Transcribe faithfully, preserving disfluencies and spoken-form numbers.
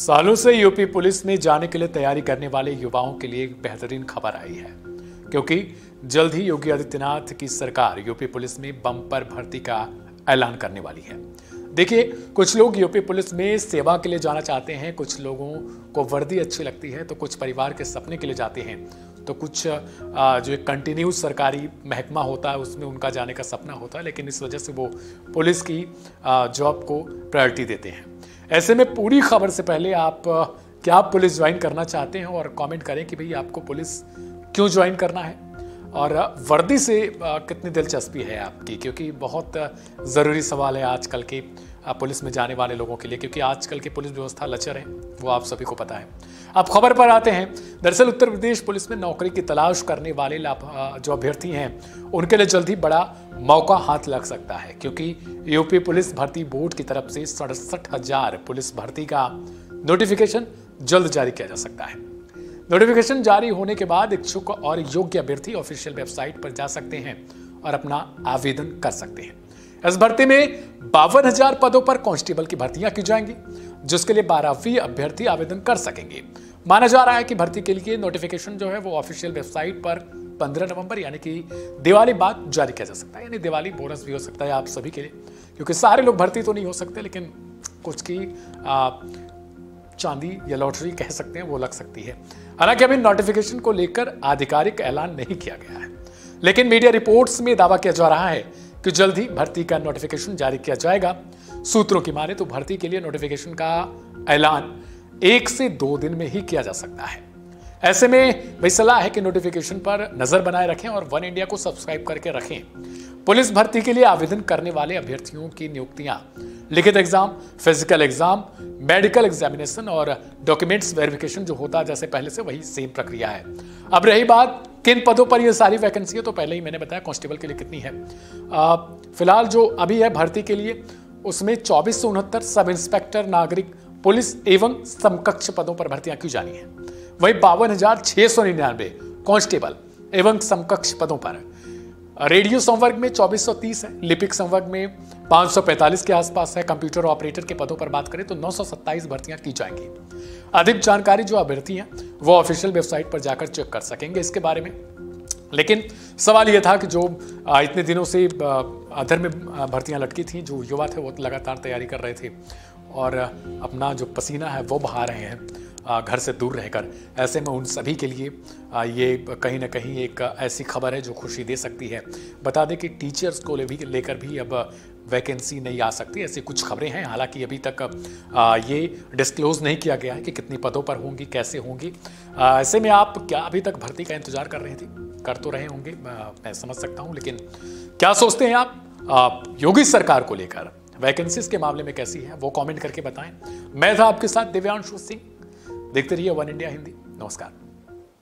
सालों से UP police में जाने के लिए तैयारी करने वाले युवाओं के लिए एक बेहतरीन खबर आई है, क्योंकि जल्द ही योगी आदित्यनाथ की सरकार यूपी पुलिस में बम्पर भर्ती का ऐलान करने वाली है। देखिए, कुछ लोग यूपी पुलिस में सेवा के लिए जाना चाहते हैं, कुछ लोगों को वर्दी अच्छी लगती है, तो कुछ परिवार के सपने के लिए जाते हैं, तो कुछ जो एक कंटिन्यूस सरकारी महकमा होता है उसमें उनका जाने का सपना होता है, लेकिन इस वजह से वो पुलिस की जॉब को प्रायोरिटी देते हैं। ऐसे में पूरी खबर से पहले आप क्या आप पुलिस ज्वाइन करना चाहते हैं और कमेंट करें कि भाई आपको पुलिस क्यों ज्वाइन करना है और वर्दी से कितनी दिलचस्पी है आपकी, क्योंकि बहुत ज़रूरी सवाल है आजकल के पुलिस में जाने वाले लोगों के लिए, क्योंकि आजकल की पुलिस व्यवस्था लचर है, वो आप सभी को पता है। अब खबर पर आते हैं। दरअसल उत्तर प्रदेश पुलिस में नौकरी की तलाश करने वाले जो अभ्यर्थी हैं उनके लिए जल्द ही बड़ा मौका हाथ लग सकता है, क्योंकि यूपी पुलिस भर्ती बोर्ड की तरफ से सड़सठ हजार पुलिस भर्ती का नोटिफिकेशन जल्द जारी किया जा सकता है। नोटिफिकेशन जारी होने के बाद इच्छुक और योग्य अभ्यर्थी ऑफिशियल वेबसाइट पर जा सकते हैं और अपना आवेदन कर सकते हैं। इस भर्ती में बावन हजार पदों पर कांस्टेबल की भर्तियां की जाएंगी, जिसके लिए बारहवीं अभ्यर्थी आवेदन कर सकेंगे। माना जा रहा है कि भर्ती के लिए नोटिफिकेशन जो है वो ऑफिशियल वेबसाइट पर पंद्रह नवंबर यानी कि दिवाली बाद जारी किया जा सकता है। यानी दिवाली बोनस भी हो सकता है आप सभी के लिए, क्योंकि सारे लोग भर्ती तो नहीं हो सकते, लेकिन कुछ की आ, चांदी या लॉटरी कह सकते हैं वो लग सकती है। हालांकि अभी नोटिफिकेशन को लेकर आधिकारिक ऐलान नहीं किया गया है, लेकिन मीडिया रिपोर्ट्स में दावा किया जा रहा है कि जल्द ही भर्ती का नोटिफिकेशन जारी किया जाएगा। सूत्रों की माने तो भर्ती के लिए नोटिफिकेशन का ऐलान एक से दो दिन में ही किया जा सकता है। ऐसे में भाई सलाह है कि नोटिफिकेशन पर नजर बनाए रखें और वन इंडिया को सब्सक्राइब करके रखें। पुलिस भर्ती के लिए आवेदन करने वाले अभ्यर्थियों की नियुक्तियां लिखित exam, physical exam, medical examination और डॉक्यूमेंट्स वेरिफिकेशन जो होता है जैसे पहले से वही सेम प्रक्रिया है। अब रही बात किन पदों पर ये सारी वैकेंसी है, तो पहले ही मैंने बताया कांस्टेबल के लिए कितनी है। आ, फिलहाल जो अभी है भर्ती के लिए उसमें चौबीस सौ उनहत्तर सब इंस्पेक्टर नागरिक पुलिस एवं समकक्ष पदों पर भर्तियां की जानी है। वही बावन हजार छह सौ निन्यानवे कांस्टेबल एवं समकक्ष पदों पर। रेडियो संवर्ग में चौबीस सौ तीस है, लिपिक संवर्ग में पाँच सौ पैंतालीस के आसपास है। कंप्यूटर ऑपरेटर के पदों पर बात करें तो नौ सौ सत्ताईस भर्तियां की जाएंगी। अधिक जानकारी जो अभ्यर्थी हैं वो ऑफिशियल वेबसाइट पर जाकर चेक कर सकेंगे इसके बारे में। लेकिन सवाल यह था कि जो इतने दिनों से अधर में भर्तियां लटकी थी, जो युवा थे वो लगातार तैयारी कर रहे थे और अपना जो पसीना है वो बहा रहे हैं घर से दूर रहकर, ऐसे में उन सभी के लिए ये कहीं ना कहीं एक ऐसी खबर है जो खुशी दे सकती है। बता दें कि टीचर्स को भी लेकर भी अब वैकेंसी नहीं आ सकती, ऐसी कुछ खबरें हैं। हालांकि अभी तक ये डिस्क्लोज नहीं किया गया है कि कितनी पदों पर होंगी, कैसे होंगी। ऐसे में आप क्या अभी तक भर्ती का इंतजार कर रहे थे, कर तो रहे होंगे, मैं समझ सकता हूँ, लेकिन क्या सोचते हैं आप योगी सरकार को लेकर, वैकेंसीज के मामले में कैसी है, वो कमेंट करके बताएं। मैं था आपके साथ दिव्यांशु सिंह। देखते रहिए वन इंडिया हिंदी। नमस्कार।